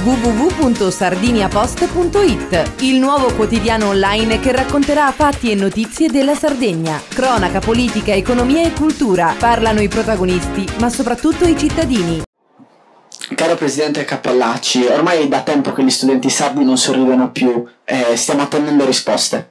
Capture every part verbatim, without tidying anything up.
w w w punto sardiniapost punto it, il nuovo quotidiano online che racconterà fatti e notizie della Sardegna. Cronaca, politica, economia e cultura. Parlano i protagonisti, ma soprattutto i cittadini. Caro Presidente Cappellacci, ormai da tempo che gli studenti sardi non sorridono più, eh, stiamo attendendo risposte.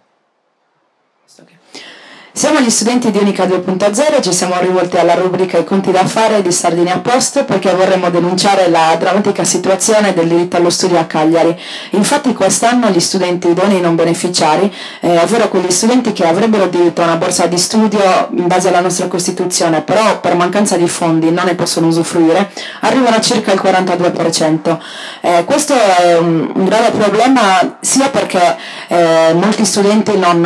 Siamo gli studenti di Unica due punto zero e ci siamo rivolti alla rubrica I conti da fare di Sardinia Post perché vorremmo denunciare la drammatica situazione del diritto allo studio a Cagliari. Infatti quest'anno gli studenti idonei non beneficiari, eh, ovvero quegli studenti che avrebbero diritto a una borsa di studio in base alla nostra Costituzione, però per mancanza di fondi non ne possono usufruire, arrivano a circa il quarantadue per cento. Eh, questo è un, un grave problema sia perché eh, molti studenti non,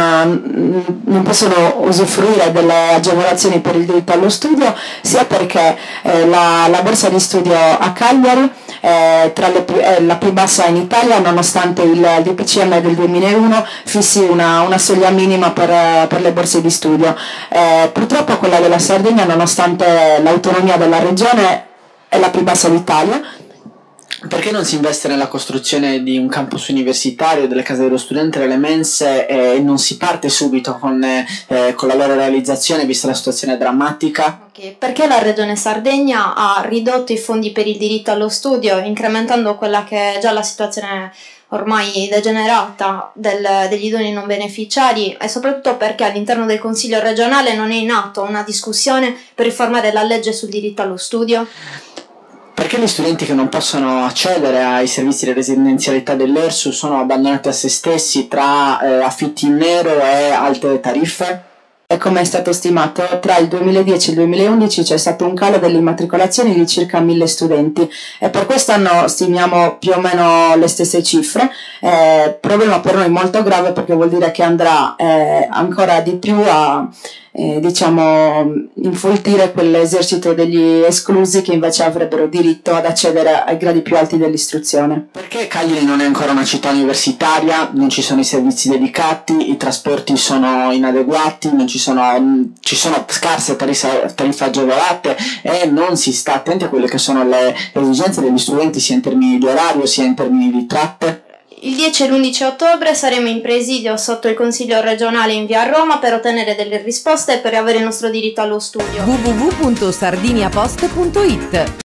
non possono usufruire delle agevolazioni per il diritto allo studio, sia perché eh, la, la borsa di studio a Cagliari è tra le, è la più bassa in Italia, nonostante il D P C M del duemilauno fissi una, una soglia minima per, per le borse di studio. Eh, purtroppo quella della Sardegna, nonostante l'autonomia della regione, è la più bassa d'Italia. Perché non si investe nella costruzione di un campus universitario, delle case dello studente, delle mense e non si parte subito con, eh, con la loro realizzazione, vista la situazione drammatica? Okay. Perché la Regione Sardegna ha ridotto i fondi per il diritto allo studio, incrementando quella che è già la situazione ormai degenerata del, degli idonei non beneficiari, e soprattutto perché all'interno del Consiglio regionale non è in atto una discussione per riformare la legge sul diritto allo studio? Perché gli studenti che non possono accedere ai servizi di residenzialità dell'E R S U sono abbandonati a se stessi tra eh, affitti in nero e alte tariffe? E come è stato stimato, tra il duemiladieci e il duemilaundici c'è stato un calo delle immatricolazioni di circa mille studenti e per quest'anno stimiamo più o meno le stesse cifre. Eh, problema per noi molto grave perché vuol dire che andrà eh, ancora di più a eh, diciamo infoltire quell'esercito degli esclusi che invece avrebbero diritto ad accedere ai gradi più alti dell'istruzione. Perché Cagliari non è ancora una città universitaria, non ci sono i servizi dedicati, i trasporti sono inadeguati, non ci sono, ci sono scarse tariffe, tariffe agevolate e non si sta attenti a quelle che sono le esigenze degli studenti sia in termini di orario sia in termini di tratte? Il dieci e l'undici ottobre saremo in presidio sotto il Consiglio regionale in via Roma per ottenere delle risposte e per avere il nostro diritto allo studio. w w w punto sardiniapost punto it